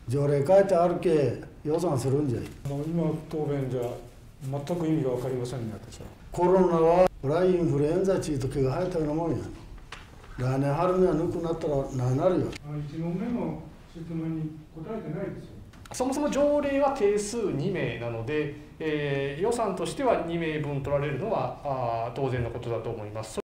条例変えてあるけ予算するんじゃい。 今答弁じゃ全く意味が分かりませんね、私は。 コロナはフラインフルエンザちいと毛が生えたようなもんや。来年春には抜くなったら何なるよ。 1問目の質問に答えてないですよ。 そもそも条例は定数2名なので、予算としては2名分取られるのは当然のことだと思います。